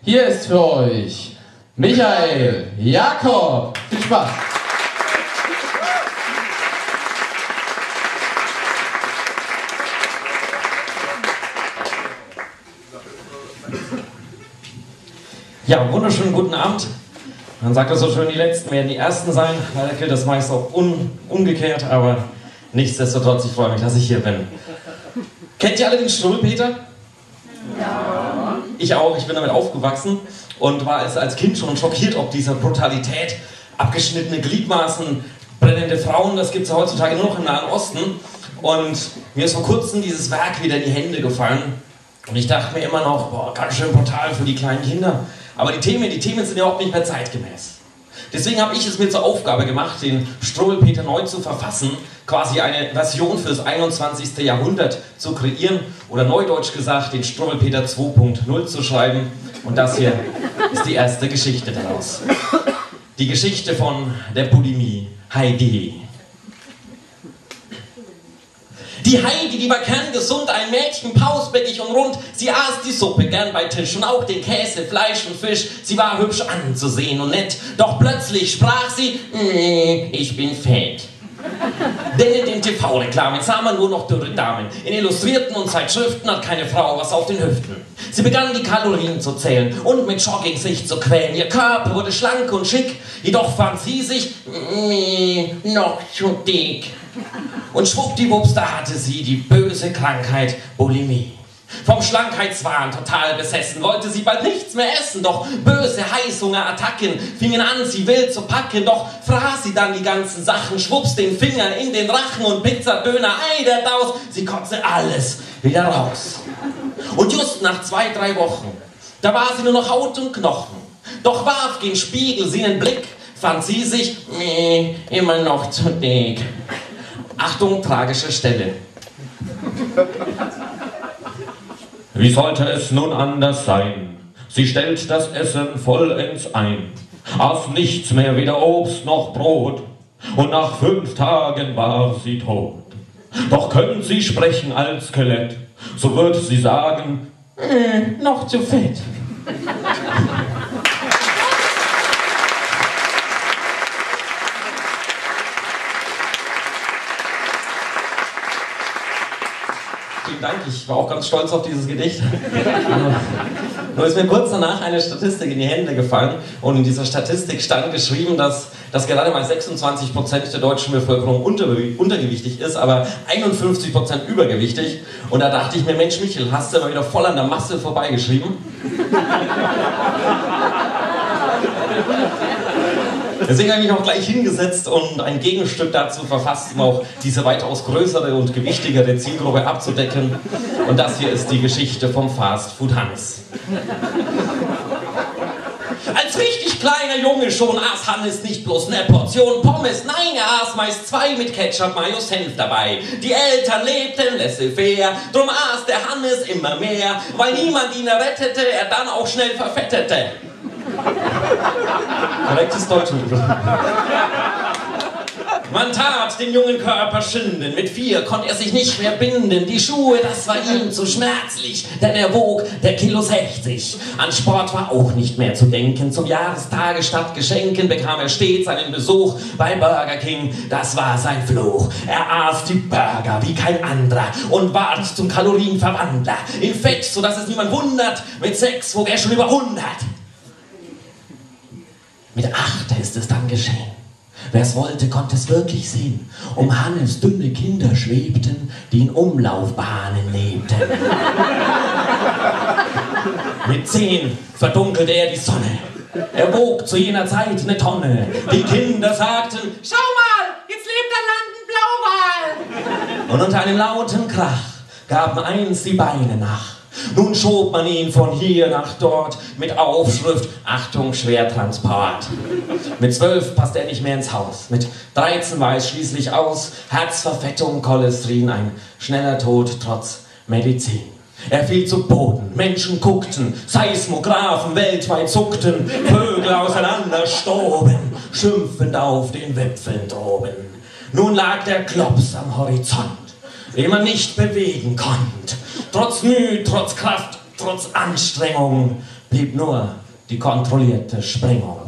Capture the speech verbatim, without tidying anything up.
Hier ist für euch Michael Jakob. Viel Spaß! Ja, wunderschönen guten Abend. Man sagt das so schön, die Letzten werden die Ersten sein. Leider gilt das meist auch un umgekehrt, aber nichtsdestotrotz, ich freue mich, dass ich hier bin. Kennt ihr alle den Struwwelpeter? Ja. Ich auch, ich bin damit aufgewachsen und war als, als Kind schon schockiert ob dieser Brutalität. Abgeschnittene Gliedmaßen, brennende Frauen, das gibt es ja heutzutage nur noch im Nahen Osten. Und mir ist vor kurzem dieses Werk wieder in die Hände gefallen. Und ich dachte mir immer noch, boah, ganz schön brutal für die kleinen Kinder. Aber die Themen, die Themen sind ja auch nicht mehr zeitgemäß. Deswegen habe ich es mir zur Aufgabe gemacht, den Struwwelpeter neu zu verfassen, quasi eine Version fürs einundzwanzigste Jahrhundert zu kreieren oder neudeutsch gesagt, den Struwwelpeter zwei punkt null zu schreiben. Und das hier ist die erste Geschichte daraus. Die Geschichte von der Bulimie Heidi. Die Heidi, die war kerngesund, ein Mädchen, pausbäckig und rund. Sie aß die Suppe gern bei Tisch und auch den Käse, Fleisch und Fisch. Sie war hübsch anzusehen und nett, doch plötzlich sprach sie, nee, ich bin fett. Denn in den T V-Reklamen sah man nur noch dürre Damen. In Illustrierten und Zeitschriften hat keine Frau was auf den Hüften. Sie begann die Kalorien zu zählen und mit Jogging sich zu quälen. Ihr Körper wurde schlank und schick, jedoch fand sie sich, nee, noch zu dick. Und schwuppdiwupps, da hatte sie die böse Krankheit Bulimie. Vom Schlankheitswahn total besessen, wollte sie bald nichts mehr essen, doch böse Heißhungerattacken fingen an, sie wild zu packen, doch fraß sie dann die ganzen Sachen, schwupps den Finger in den Rachen und Pizza, Döner, Ei, der Daus, sie kotze alles wieder raus. Und just nach zwei, drei Wochen, da war sie nur noch Haut und Knochen, doch warf gen Spiegel sie einen Blick, fand sie sich, nee, immer noch zu dick. Achtung, tragische Stelle. Wie sollte es nun anders sein? Sie stellt das Essen vollends ein, aß nichts mehr, weder Obst noch Brot, und nach fünf Tagen war sie tot. Doch können Sie sprechen als Skelett, so wird sie sagen, äh, noch zu fett. Vielen Dank, ich war auch ganz stolz auf dieses Gedicht. Nur ist mir kurz danach eine Statistik in die Hände gefallen und in dieser Statistik stand geschrieben, dass, dass gerade mal sechsundzwanzig Prozent der deutschen Bevölkerung unter, untergewichtig ist, aber einundfünfzig Prozent übergewichtig. Und da dachte ich mir, Mensch Michel, hast du mal wieder voll an der Masse vorbeigeschrieben? Deswegen habe ich mich auch gleich hingesetzt und ein Gegenstück dazu verfasst, um auch diese weitaus größere und gewichtigere Zielgruppe abzudecken. Und das hier ist die Geschichte vom Fast Food Hannes. Als richtig kleiner Junge schon aß Hannes nicht bloß eine Portion Pommes, nein, er aß meist zwei mit Ketchup, Mayo, Senf dabei. Die Eltern lebten laissez-faire, drum aß der Hannes immer mehr, weil niemand ihn errettete, er dann auch schnell verfettete. Korrektes Deutsch. Man tat den jungen Körper schinden, mit vier konnte er sich nicht mehr binden. Die Schuhe, das war ihm zu schmerzlich, denn er wog der Kilo sechzig. An Sport war auch nicht mehr zu denken. Zum Jahrestage statt Geschenken bekam er stets einen Besuch bei Burger King. Das war sein Fluch. Er aß die Burger wie kein anderer und ward zum Kalorienverwandler. In Fett, sodass es niemand wundert, mit sechs wog er schon über hundert. Mit acht ist es dann geschehen. Wer es wollte, konnte es wirklich sehen. Um Hannes dünne Kinder schwebten, die in Umlaufbahnen lebten. Mit zehn verdunkelte er die Sonne. Er wog zu jener Zeit eine Tonne. Die Kinder sagten, schau mal, jetzt lebt an Land ein Blauwal. Und unter einem lauten Krach gaben eins die Beine nach. Nun schob man ihn von hier nach dort mit Aufschrift Achtung, Schwertransport. Mit zwölf passt er nicht mehr ins Haus. Mit dreizehn war es schließlich aus. Herzverfettung, Cholesterin, ein schneller Tod trotz Medizin. Er fiel zu Boden, Menschen guckten, Seismographen weltweit zuckten, Vögel auseinander stoben, schimpfend auf den Wipfeln droben. Nun lag der Klops am Horizont, den man nicht bewegen konnte. Trotz Mühe, trotz Kraft, Trotz Anstrengung blieb nur die kontrollierte Sprengung.